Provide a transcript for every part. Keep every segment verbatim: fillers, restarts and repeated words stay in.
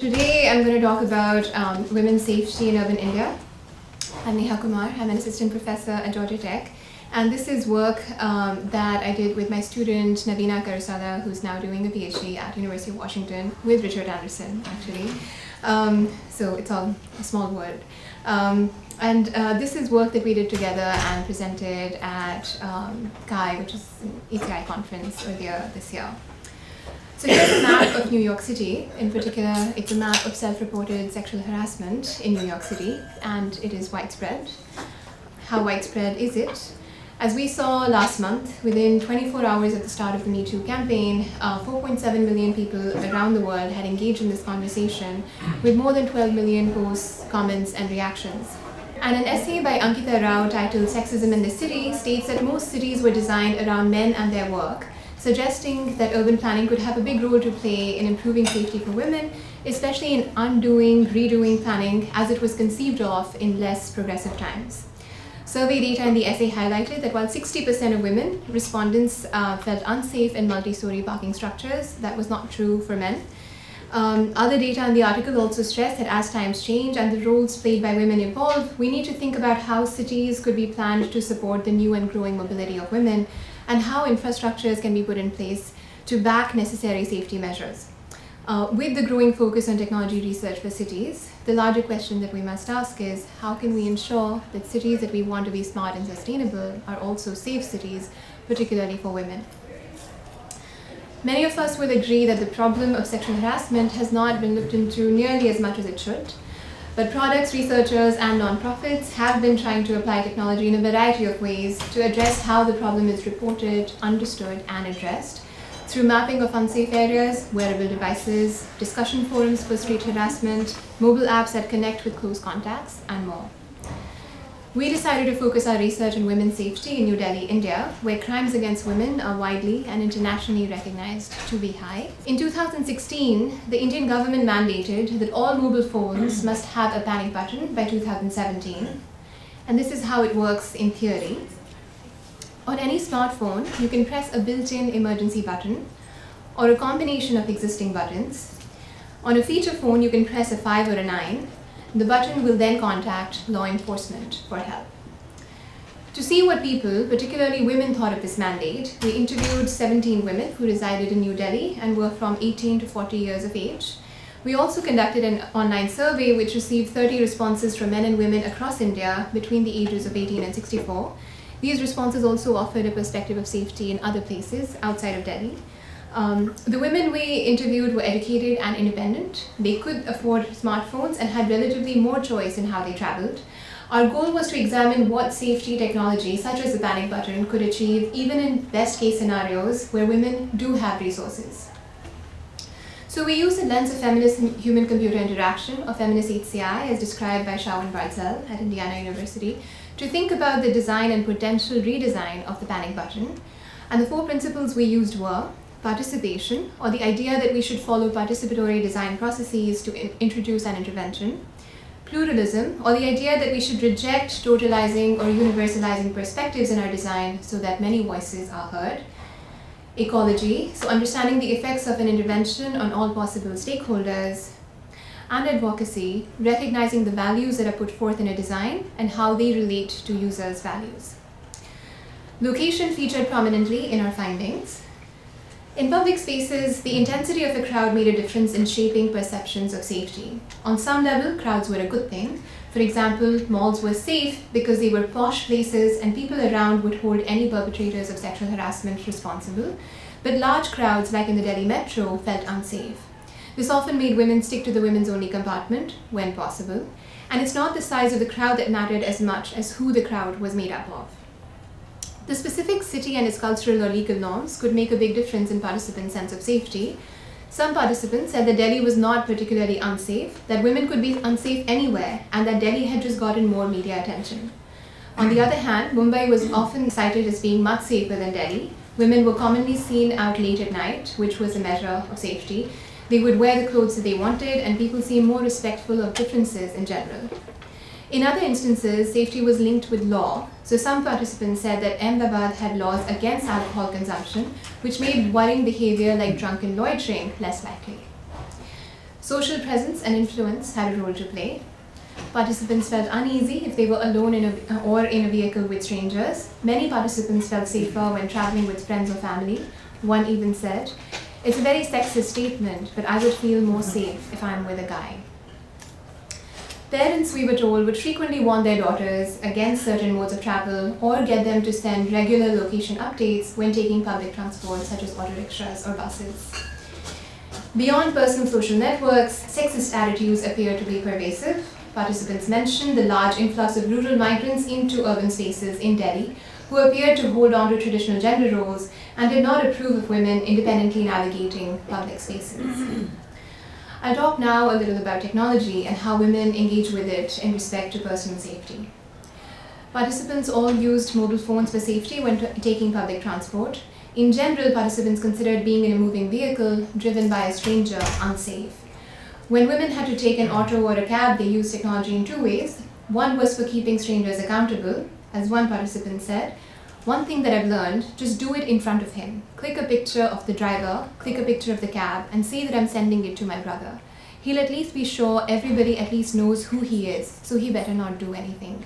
Today I'm going to talk about um, women's safety in urban India. I'm Neha Kumar. I'm an assistant professor at Georgia Tech, and this is work um, that I did with my student Navina Karasada, who's now doing a PhD at University of Washington with Richard Anderson, actually. Um, so it's all a small word. Um, and uh, this is work that we did together and presented at um, C A I, which is an E C I conference earlier this year. So here's a map of New York City. In particular, it's a map of self-reported sexual harassment in New York City, and it is widespread. How widespread is it? As we saw last month, within twenty-four hours at the start of the Me Too campaign, uh, four point seven million people around the world had engaged in this conversation, with more than twelve million posts, comments, and reactions. And an essay by Ankita Rao titled Sexism in the City states that most cities were designed around men and their work, suggesting that urban planning could have a big role to play in improving safety for women, especially in undoing, redoing planning as it was conceived of in less progressive times. Survey data in the essay highlighted that while sixty percent of women respondents uh, felt unsafe in multi-story parking structures, that was not true for men. Um, other data in the article also stressed that as times change and the roles played by women evolve, we need to think about how cities could be planned to support the new and growing mobility of women, and how infrastructures can be put in place to back necessary safety measures. Uh, with the growing focus on technology research for cities, the larger question that we must ask is, how can we ensure that cities that we want to be smart and sustainable are also safe cities, particularly for women? Many of us will agree that the problem of sexual harassment has not been looked into nearly as much as it should. But products, researchers, and nonprofits have been trying to apply technology in a variety of ways to address how the problem is reported, understood, and addressed through mapping of unsafe areas, wearable devices, discussion forums for street harassment, mobile apps that connect with close contacts, and more. We decided to focus our research on women's safety in New Delhi, India, where crimes against women are widely and internationally recognized to be high. In two thousand sixteen, the Indian government mandated that all mobile phones must have a panic button by two thousand seventeen. And this is how it works in theory. On any smartphone, you can press a built-in emergency button or a combination of existing buttons. On a feature phone, you can press a five or a nine. The button will then contact law enforcement for help. To see what people, particularly women, thought of this mandate, we interviewed seventeen women who resided in New Delhi and were from eighteen to forty years of age. We also conducted an online survey which received thirty responses from men and women across India between the ages of eighteen and sixty-four. These responses also offered a perspective of safety in other places outside of Delhi. Um, the women we interviewed were educated and independent. They could afford smartphones and had relatively more choice in how they traveled. Our goal was to examine what safety technology, such as the panic button, could achieve even in best case scenarios where women do have resources. So we used the lens of feminist human-computer interaction, or feminist H C I, as described by Shao and Barzel at Indiana University, to think about the design and potential redesign of the panic button. And the four principles we used were participation, or the idea that we should follow participatory design processes to in introduce an intervention. Pluralism, or the idea that we should reject totalizing or universalizing perspectives in our design so that many voices are heard. Ecology, so understanding the effects of an intervention on all possible stakeholders. And advocacy, recognizing the values that are put forth in a design and how they relate to users' values. Location featured prominently in our findings. In public spaces, the intensity of the crowd made a difference in shaping perceptions of safety. On some level, crowds were a good thing. For example, malls were safe because they were posh places and people around would hold any perpetrators of sexual harassment responsible. But large crowds, like in the Delhi metro, felt unsafe. This often made women stick to the women's only compartment when possible. And it's not the size of the crowd that mattered as much as who the crowd was made up of. The specific city and its cultural or legal norms could make a big difference in participants' sense of safety. Some participants said that Delhi was not particularly unsafe, that women could be unsafe anywhere, and that Delhi had just gotten more media attention. On the other hand, Mumbai was often cited as being much safer than Delhi. Women were commonly seen out late at night, which was a measure of safety. They would wear the clothes that they wanted, and people seemed more respectful of differences in general. In other instances, safety was linked with law. So some participants said that Ahmedabad had laws against alcohol consumption, which made worrying behavior like drunken loitering less likely. Social presence and influence had a role to play. Participants felt uneasy if they were alone in a, or in a vehicle with strangers. Many participants felt safer when traveling with friends or family. One even said, "It's a very sexist statement, but I would feel more safe if I'm with a guy." Parents, we were told, would frequently warn their daughters against certain modes of travel or get them to send regular location updates when taking public transport, such as auto rickshaws or buses. Beyond personal social networks, sexist attitudes appear to be pervasive. Participants mentioned the large influx of rural migrants into urban spaces in Delhi, who appeared to hold on to traditional gender roles and did not approve of women independently navigating public spaces. I'll talk now a little about technology and how women engage with it in respect to personal safety. Participants all used mobile phones for safety when taking public transport. In general, participants considered being in a moving vehicle driven by a stranger unsafe. When women had to take an auto or a cab, they used technology in two ways. One was for keeping strangers accountable. As one participant said, "One thing that I've learned, just do it in front of him. Click a picture of the driver, click a picture of the cab, and say that I'm sending it to my brother. He'll at least be sure everybody at least knows who he is, so he better not do anything."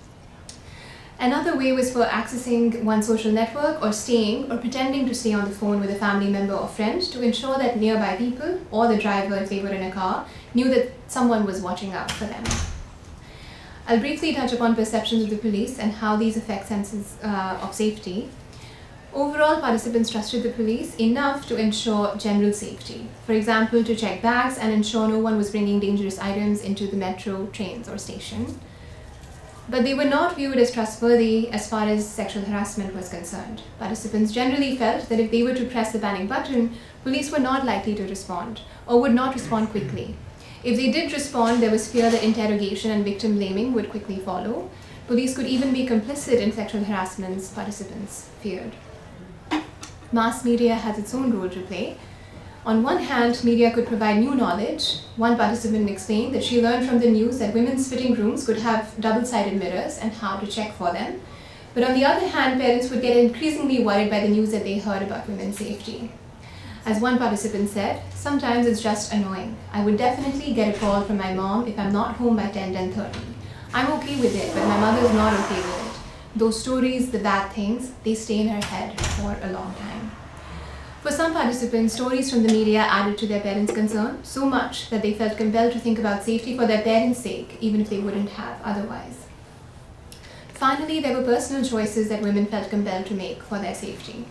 Another way was for accessing one social network or staying or pretending to stay on the phone with a family member or friend to ensure that nearby people or the driver, if they were in a car, knew that someone was watching out for them. I'll briefly touch upon perceptions of the police and how these affect senses uh, of safety. Overall, participants trusted the police enough to ensure general safety. For example, to check bags and ensure no one was bringing dangerous items into the metro, trains, or station. But they were not viewed as trustworthy as far as sexual harassment was concerned. Participants generally felt that if they were to press the panic button, police were not likely to respond or would not respond quickly. If they did respond, there was fear that interrogation and victim blaming would quickly follow. Police could even be complicit in sexual harassments, participants feared. Mass media has its own role to play. On one hand, media could provide new knowledge. One participant explained that she learned from the news that women's fitting rooms could have double-sided mirrors and how to check for them. But on the other hand, parents would get increasingly worried by the news that they heard about women's safety. As one participant said, "Sometimes it's just annoying. I would definitely get a call from my mom if I'm not home by ten, ten thirty. I'm okay with it, but my mother's not okay with it. Those stories, the bad things, they stay in her head for a long time." For some participants, stories from the media added to their parents' concern so much that they felt compelled to think about safety for their parents' sake, even if they wouldn't have otherwise. Finally, there were personal choices that women felt compelled to make for their safety.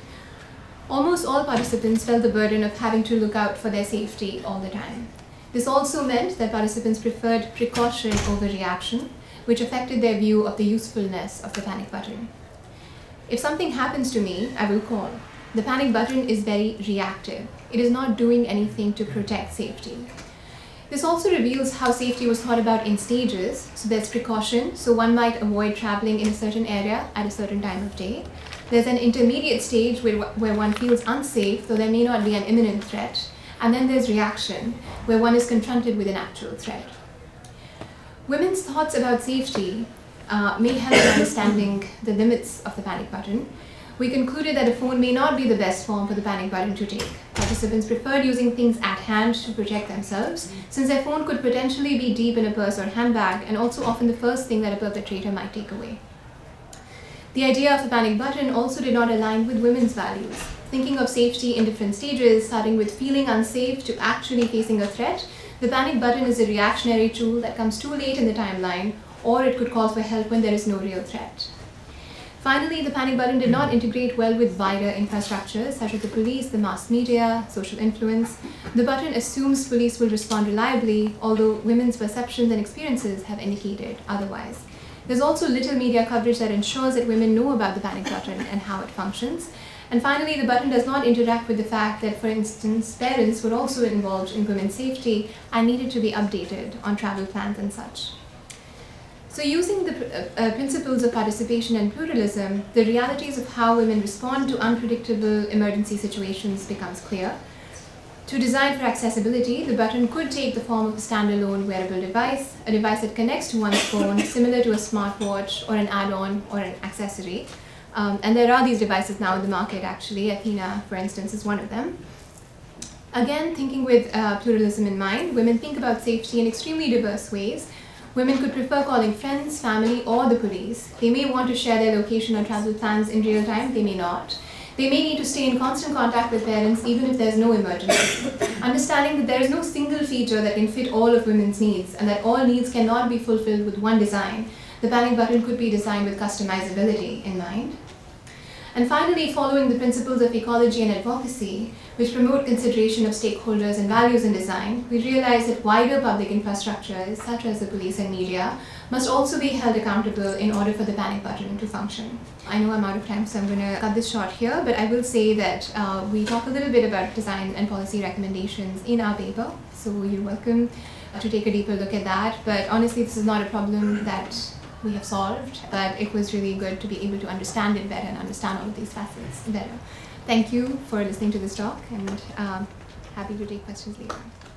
Almost all participants felt the burden of having to look out for their safety all the time. This also meant that participants preferred precaution over reaction, which affected their view of the usefulness of the panic button. If something happens to me, I will call. The panic button is very reactive. It is not doing anything to protect safety. This also reveals how safety was thought about in stages. So there's precaution, so one might avoid traveling in a certain area at a certain time of day. There's an intermediate stage where, where one feels unsafe, though there may not be an imminent threat. And then there's reaction, where one is confronted with an actual threat. Women's thoughts about safety uh, may help in understanding the limits of the panic button. We concluded that a phone may not be the best form for the panic button to take. Participants preferred using things at hand to protect themselves, since their phone could potentially be deep in a purse or handbag, and also often the first thing that a perpetrator might take away. The idea of the panic button also did not align with women's values. Thinking of safety in different stages, starting with feeling unsafe to actually facing a threat, the panic button is a reactionary tool that comes too late in the timeline, or it could call for help when there is no real threat. Finally, the panic button did not integrate well with wider infrastructures such as the police, the mass media, social influence. The button assumes police will respond reliably, although women's perceptions and experiences have indicated otherwise. There's also little media coverage that ensures that women know about the panic button and how it functions. And finally, the button does not interact with the fact that, for instance, parents were also involved in women's safety and needed to be updated on travel plans and such. So using the uh, principles of participation and pluralism, the realities of how women respond to unpredictable emergency situations becomes clear. To design for accessibility, the button could take the form of a standalone wearable device, a device that connects to one's phone, similar to a smartwatch or an add-on or an accessory. Um, and there are these devices now in the market actually. Athena, for instance, is one of them. Again, thinking with uh, pluralism in mind, women think about safety in extremely diverse ways. Women could prefer calling friends, family, or the police. They may want to share their location or travel plans in real time, they may not. They may need to stay in constant contact with parents even if there's no emergency. Understanding that there is no single feature that can fit all of women's needs and that all needs cannot be fulfilled with one design, the panic button could be designed with customizability in mind. And finally, following the principles of ecology and advocacy, which promote consideration of stakeholders and values in design, we realize that wider public infrastructures, such as the police and media, must also be held accountable in order for the panic button to function. I know I'm out of time, so I'm going to cut this short here, but I will say that uh, we talk a little bit about design and policy recommendations in our paper, so you're welcome to take a deeper look at that. But honestly, this is not a problem that we have solved, but it was really good to be able to understand it better and understand all of these facets better. Thank you for listening to this talk, and um, happy to take questions later.